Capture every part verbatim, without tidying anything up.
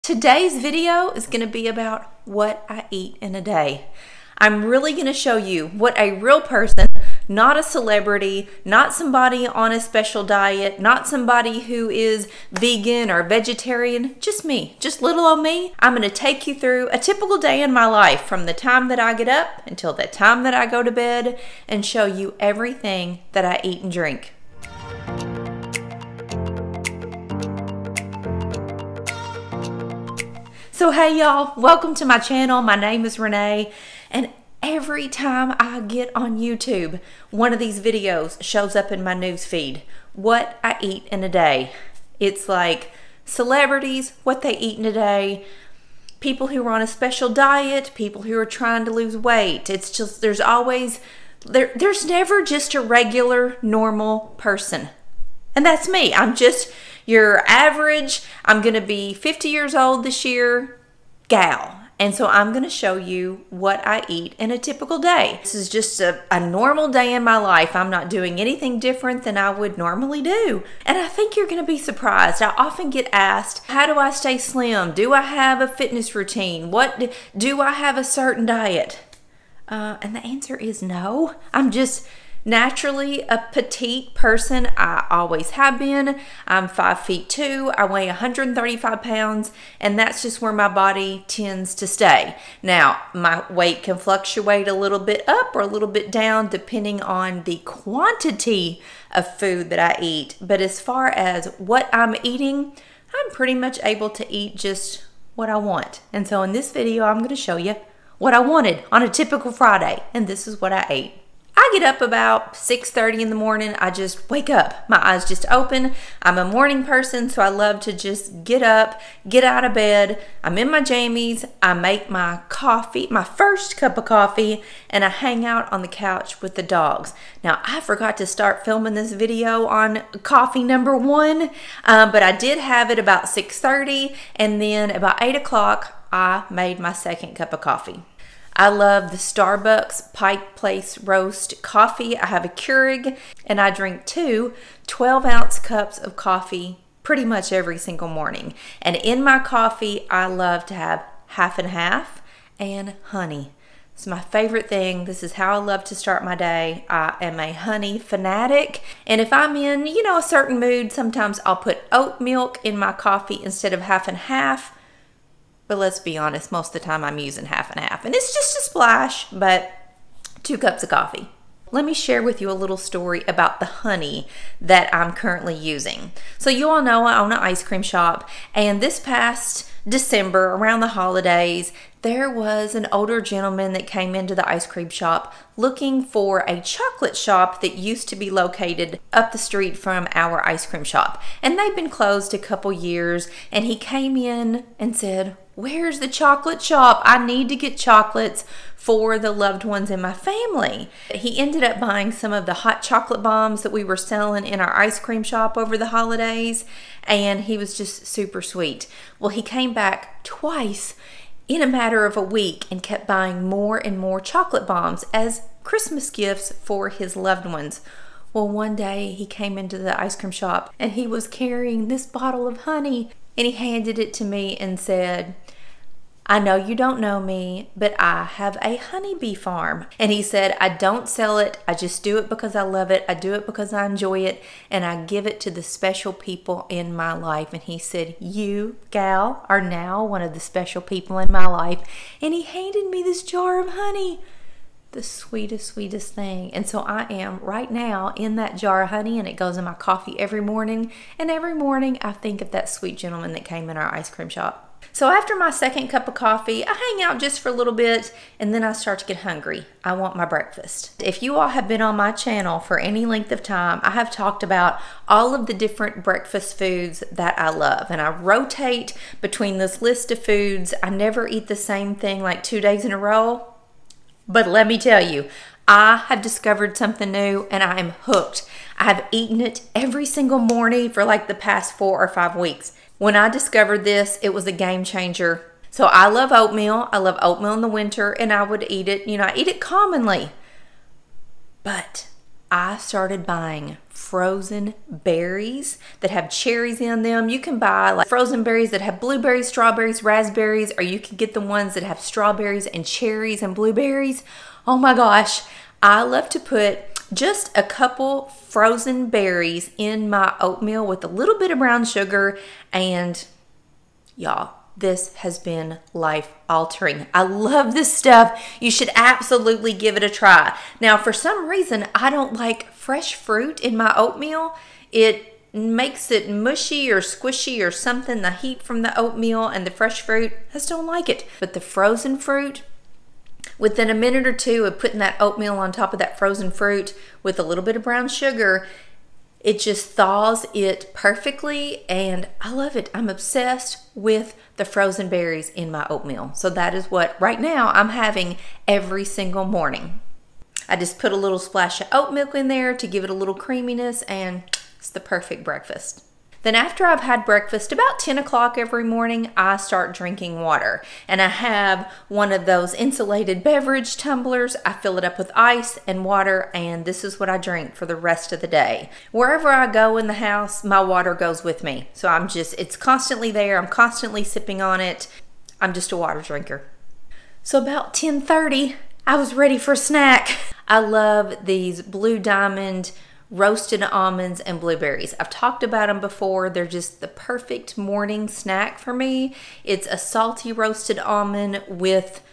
Today's video is going to be about what I eat in a day. I'm really going to show you what a real person, not a celebrity, not somebody on a special diet, not somebody who is vegan or vegetarian, just me, just little old me. I'm going to take you through a typical day in my life from the time that I get up until the time that I go to bed and show you everything that I eat and drink. So hey y'all, welcome to my channel. My name is Renee, and every time I get on YouTube, one of these videos shows up in my news feed. What I eat in a day. It's like celebrities, what they eat in a day, people who are on a special diet, people who are trying to lose weight. It's just, there's always, there, there's never just a regular, normal person. And that's me. I'm just your average, I'm going to be fifty years old this year, gal. And so I'm going to show you what I eat in a typical day. This is just a, a normal day in my life. I'm not doing anything different than I would normally do. And I think you're going to be surprised. I often get asked, how do I stay slim? Do I have a fitness routine? What do I have a certain diet? Uh, and the answer is no. I'm just naturally a petite person. I always have been. I'm five feet two. I weigh one hundred thirty-five pounds, and that's just where my body tends to stay. Now, my weight can fluctuate a little bit up or a little bit down depending on the quantity of food that I eat. But as far as what I'm eating, I'm pretty much able to eat just what I want. And so in this video, I'm going to show you what I wanted on a typical Friday, and this is what I ate. I get up about six thirty in the morning. I just wake up. My eyes just open. I'm a morning person, so I love to just get up, get out of bed. I'm in my jammies. I make my coffee, my first cup of coffee, and I hang out on the couch with the dogs. Now, I forgot to start filming this video on coffee number one, um, but I did have it about six thirty, and then about eight o'clock, I made my second cup of coffee. I love the Starbucks Pike Place Roast coffee. I have a Keurig, and I drink two twelve ounce cups of coffee pretty much every single morning. And in my coffee, I love to have half and half and honey. It's my favorite thing. This is how I love to start my day. I am a honey fanatic. And if I'm in, you know, a certain mood, sometimes I'll put oat milk in my coffee instead of half and half. But let's be honest, most of the time I'm using half and half. And it's just a splash, but two cups of coffee. Let me share with you a little story about the honey that I'm currently using. So you all know I own an ice cream shop, and this past December, around the holidays, there was an older gentleman that came into the ice cream shop looking for a chocolate shop that used to be located up the street from our ice cream shop. And they've been closed a couple years, and he came in and said, "Where's the chocolate shop? I need to get chocolates for the loved ones in my family." He ended up buying some of the hot chocolate bombs that we were selling in our ice cream shop over the holidays, and he was just super sweet. Well, he came back twice in a matter of a week and kept buying more and more chocolate bombs as Christmas gifts for his loved ones. Well, one day he came into the ice cream shop and he was carrying this bottle of honey, and he handed it to me and said, "I know you don't know me, but I have a honeybee farm." And he said, "I don't sell it. I just do it because I love it. I do it because I enjoy it. And I give it to the special people in my life." And he said, "You, gal, are now one of the special people in my life." And he handed me this jar of honey. The sweetest, sweetest thing. And so I am right now in that jar of honey, and it goes in my coffee every morning. And every morning I think of that sweet gentleman that came in our ice cream shop. So after my second cup of coffee, I hang out just for a little bit, and then I start to get hungry. I want my breakfast. If you all have been on my channel for any length of time, I have talked about all of the different breakfast foods that I love, and I rotate between this list of foods. I never eat the same thing like two days in a row. But let me tell you, I have discovered something new, and I am hooked. I have eaten it every single morning for like the past four or five weeks. When I discovered this, it was a game changer. So I love oatmeal. I love oatmeal in the winter, and I would eat it. You know, I eat it commonly. But I started buying frozen berries that have cherries in them. You can buy like frozen berries that have blueberries, strawberries, raspberries, or you can get the ones that have strawberries and cherries and blueberries. Oh my gosh, I love to put just a couple frozen berries in my oatmeal with a little bit of brown sugar, and y'all, this has been life altering. I love this stuff. You should absolutely give it a try. Now, for some reason, I don't like fresh fruit in my oatmeal. It makes it mushy or squishy or something. The heat from the oatmeal and the fresh fruit, I just don't like it. But the frozen fruit, within a minute or two of putting that oatmeal on top of that frozen fruit with a little bit of brown sugar, it just thaws it perfectly, and I love it. I'm obsessed with the frozen berries in my oatmeal. So that is what right now I'm having every single morning. I just put a little splash of oat milk in there to give it a little creaminess, and it's the perfect breakfast. Then after I've had breakfast, about ten o'clock every morning, I start drinking water. And I have one of those insulated beverage tumblers. I fill it up with ice and water, and this is what I drink for the rest of the day. Wherever I go in the house, my water goes with me. So I'm just, it's constantly there. I'm constantly sipping on it. I'm just a water drinker. So about ten thirty, I was ready for a snack. I love these Blue Diamond roasted almonds and blueberries. I've talked about them before. They're just the perfect morning snack for me. It's a salty roasted almond with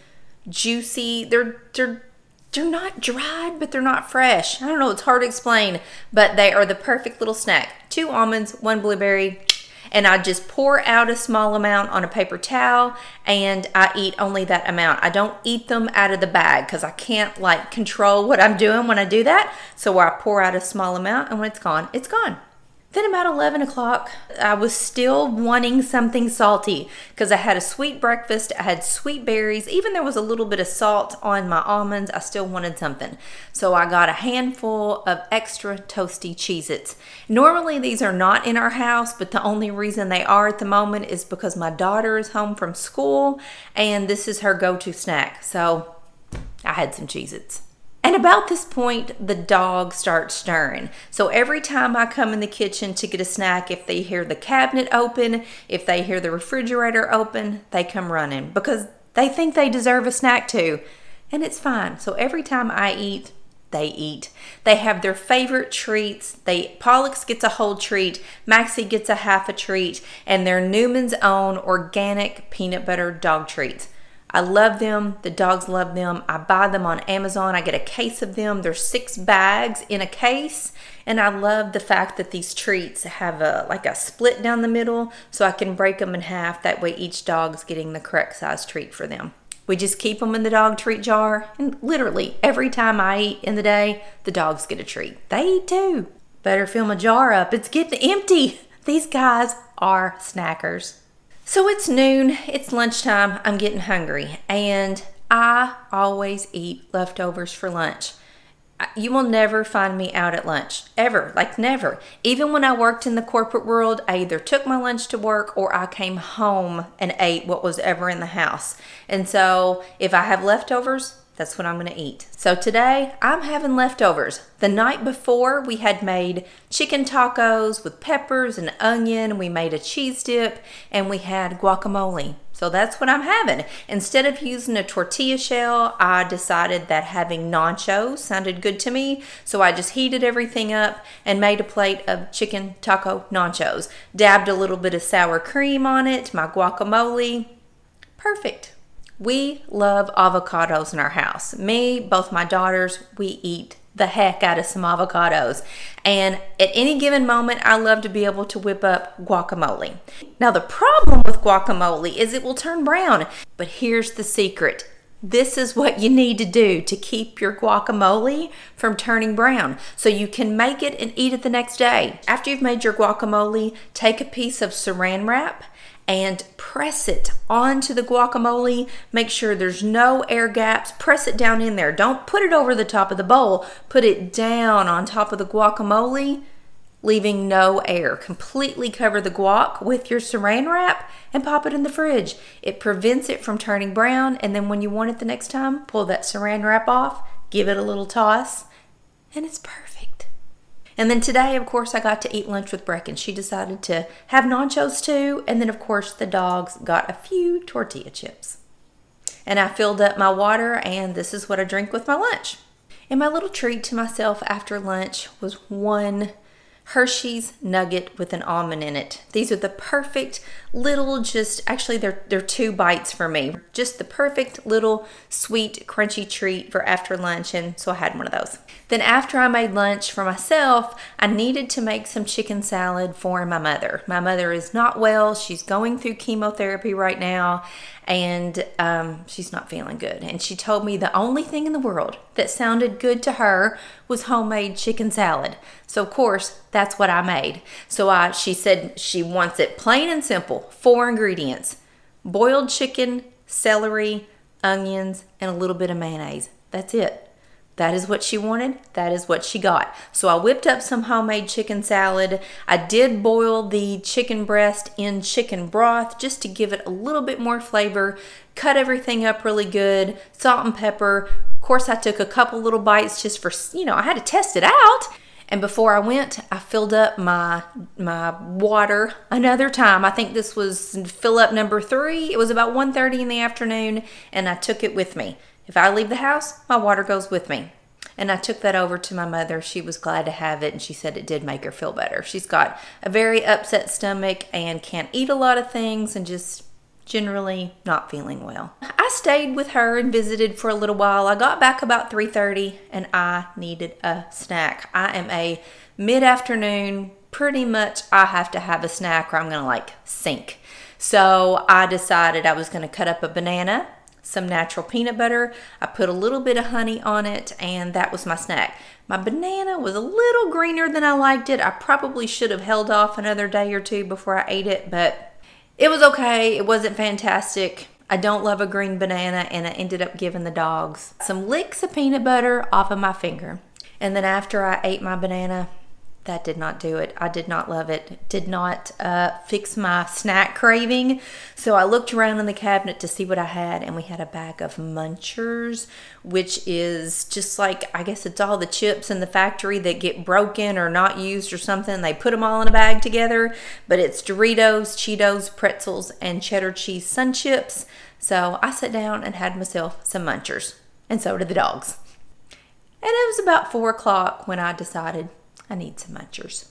juicy, they're, they're, they're not dried, but they're not fresh. I don't know, it's hard to explain, but they are the perfect little snack. Two almonds, one blueberry, and I just pour out a small amount on a paper towel, and I eat only that amount. I don't eat them out of the bag because I can't like control what I'm doing when I do that. So I pour out a small amount, and when it's gone, it's gone. Then about eleven o'clock, I was still wanting something salty because I had a sweet breakfast. I had sweet berries. Even there was a little bit of salt on my almonds, I still wanted something. So I got a handful of extra toasty Cheez-Its. Normally these are not in our house, but the only reason they are at the moment is because my daughter is home from school and this is her go-to snack. So I had some Cheez-Its. And about this point, the dog starts stirring. So every time I come in the kitchen to get a snack, if they hear the cabinet open, if they hear the refrigerator open, they come running because they think they deserve a snack too. And it's fine. So every time I eat, they eat. They have their favorite treats. They Pollux gets a whole treat, Maxie gets a half a treat, and they're Newman's Own organic peanut butter dog treats. I love them. The dogs love them. I buy them on Amazon. I get a case of them. There's six bags in a case. And I love the fact that these treats have a like a split down the middle so I can break them in half. That way each dog's getting the correct size treat for them. We just keep them in the dog treat jar. And literally every time I eat in the day, the dogs get a treat. They eat too. Better fill my jar up. It's getting empty. These guys are snackers. So it's noon, it's lunchtime, I'm getting hungry, and I always eat leftovers for lunch. You will never find me out at lunch, ever, like never. Even when I worked in the corporate world, I either took my lunch to work or I came home and ate what was ever in the house. And so if I have leftovers, that's what I'm gonna eat. So today, I'm having leftovers. The night before, we had made chicken tacos with peppers and onion. We made a cheese dip, and we had guacamole. So that's what I'm having. Instead of using a tortilla shell, I decided that having nachos sounded good to me. So I just heated everything up and made a plate of chicken taco nachos. Dabbed a little bit of sour cream on it, my guacamole. Perfect. We love avocados in our house. Me, both my daughters, we eat the heck out of some avocados. And at any given moment, I love to be able to whip up guacamole. Now the problem with guacamole is it will turn brown. But here's the secret. This is what you need to do to keep your guacamole from turning brown so you can make it and eat it the next day. After you've made your guacamole, take a piece of saran wrap and press it onto the guacamole. Make sure there's no air gaps. Press it down in there. Don't put it over the top of the bowl. Put it down on top of the guacamole, leaving no air. Completely cover the guac with your saran wrap and pop it in the fridge. It prevents it from turning brown, and then when you want it the next time, pull that saran wrap off, give it a little toss, and it's perfect. And then today, of course, I got to eat lunch with Brecken. She decided to have nachos too. And then, of course, the dogs got a few tortilla chips. And I filled up my water, and this is what I drink with my lunch. And my little treat to myself after lunch was one Hershey's nugget with an almond in it. These are the perfect little, just, actually they're, they're two bites for me. Just the perfect little sweet, crunchy treat for after lunch, and so I had one of those. Then after I made lunch for myself, I needed to make some chicken salad for my mother. My mother is not well. She's going through chemotherapy right now, and um, she's not feeling good. And she told me the only thing in the world that sounded good to her was homemade chicken salad. So of course, that's what I made. So I, she said she wants it plain and simple. Four ingredients: boiled chicken, celery, onions, and a little bit of mayonnaise. That's it. That is what she wanted. That is what she got. So I whipped up some homemade chicken salad. I did boil the chicken breast in chicken broth just to give it a little bit more flavor. Cut everything up really good. Salt and pepper. Of course, I took a couple little bites just for, you know, I had to test it out. And before I went, I filled up my my water another time. I think this was fill up number three. It was about one thirty in the afternoon, and I took it with me. If I leave the house, my water goes with me. And I took that over to my mother. She was glad to have it, and she said it did make her feel better. She's got a very upset stomach and can't eat a lot of things and just generally not feeling well. I stayed with her and visited for a little while. I got back about three thirty, and I needed a snack. I am a mid-afternoon, pretty much I have to have a snack or I'm gonna like sink. So I decided I was gonna cut up a banana, some natural peanut butter. I put a little bit of honey on it, and that was my snack. My banana was a little greener than I liked it. I probably should have held off another day or two before I ate it, but it was okay. It wasn't fantastic. I don't love a green banana, and I ended up giving the dogs some licks of peanut butter off of my finger. And then after I ate my banana, that did not do it. I did not love it. Did not uh, fix my snack craving. So I looked around in the cabinet to see what I had, and we had a bag of Munchers, which is just like, I guess it's all the chips in the factory that get broken or not used or something. They put them all in a bag together, but it's Doritos, Cheetos, pretzels, and cheddar cheese sun chips. So I sat down and had myself some Munchers, and so did the dogs. And it was about four o'clock when I decided I need some Munchers.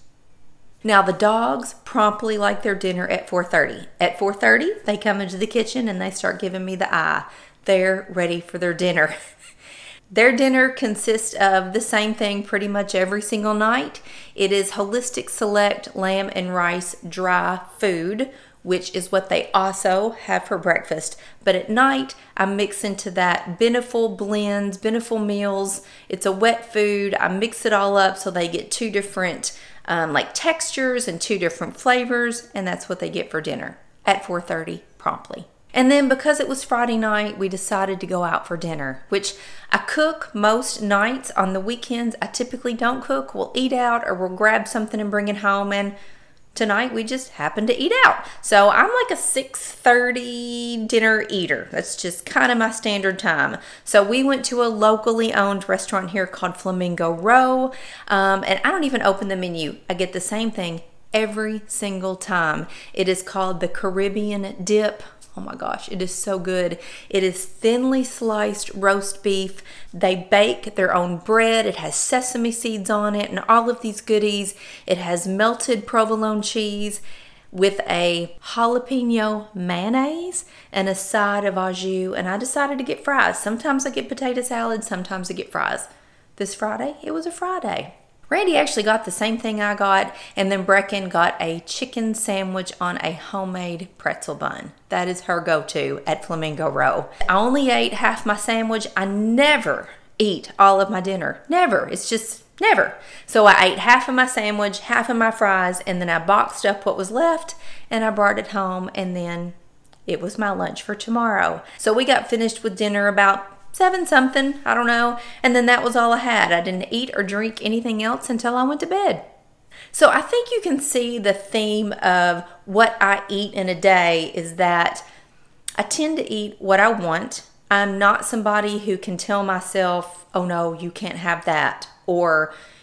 Now the dogs promptly like their dinner at four thirty. At four thirty, they come into the kitchen and they start giving me the eye. They're ready for their dinner. Their dinner consists of the same thing pretty much every single night. It is Holistic Select lamb and rice dry food, which is what they also have for breakfast. But at night, I mix into that Beneful blends, Beneful meals. It's a wet food. I mix it all up so they get two different um, like textures and two different flavors, and that's what they get for dinner at four thirty promptly. And then because it was Friday night, we decided to go out for dinner, which I cook most nights. On the weekends, I typically don't cook. We'll eat out or we'll grab something and bring it home, and tonight we just happened to eat out. So I'm like a six thirty dinner eater. That's just kind of my standard time. So we went to a locally owned restaurant here called Flamingo Row. Um, and I don't even open the menu. I get the same thing every single time. It is called the Caribbean Dip. Oh my gosh, it is so good. It is thinly sliced roast beef. They bake their own bread. It has sesame seeds on it and all of these goodies. It has melted provolone cheese with a jalapeno mayonnaise and a side of au jus. And I decided to get fries. Sometimes I get potato salad, sometimes I get fries. This Friday, it was a Friday. Randy actually got the same thing I got, and then Brecken got a chicken sandwich on a homemade pretzel bun. That is her go-to at Flamingo Row. I only ate half my sandwich. I never eat all of my dinner. Never. It's just never. So I ate half of my sandwich, half of my fries, and then I boxed up what was left, and I brought it home, and then it was my lunch for tomorrow. So we got finished with dinner about seven something, I don't know. And then that was all I had. I didn't eat or drink anything else until I went to bed. So I think you can see the theme of what I eat in a day is that I tend to eat what I want. I'm not somebody who can tell myself, oh no, you can't have that. Or,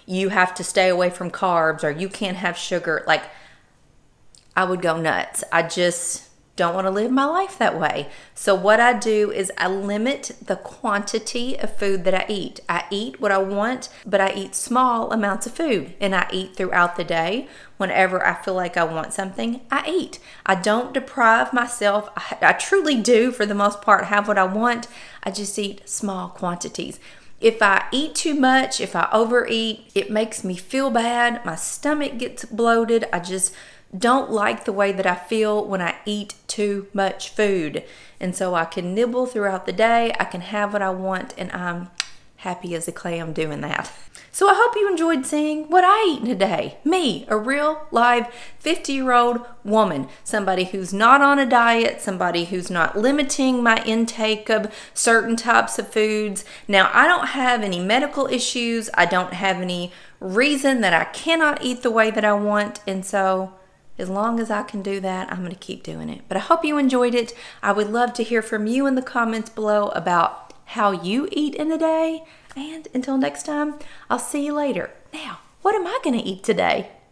you have to stay away from carbs or you can't have sugar, like I would go nuts. I just don't want to live my life that way. So what I do is I limit the quantity of food that I eat. I eat what I want, but I eat small amounts of food, and I eat throughout the day. Whenever I feel like I want something, I eat. I don't deprive myself. I, I truly do, for the most part, have what I want. I just eat small quantities. If I eat too much, if I overeat, it makes me feel bad. My stomach gets bloated. I just don't like the way that I feel when I eat too much food. And so I can nibble throughout the day. I can have what I want, and I'm happy as a clam doing that. So I hope you enjoyed seeing what I eat in a day. Me, a real live fifty year old woman, somebody who's not on a diet, somebody who's not limiting my intake of certain types of foods. Now, I don't have any medical issues. I don't have any reason that I cannot eat the way that I want. And so as long as I can do that, I'm going to keep doing it. But I hope you enjoyed it. I would love to hear from you in the comments below about how you eat in a day. And until next time, I'll see you later. Now, what am I going to eat today?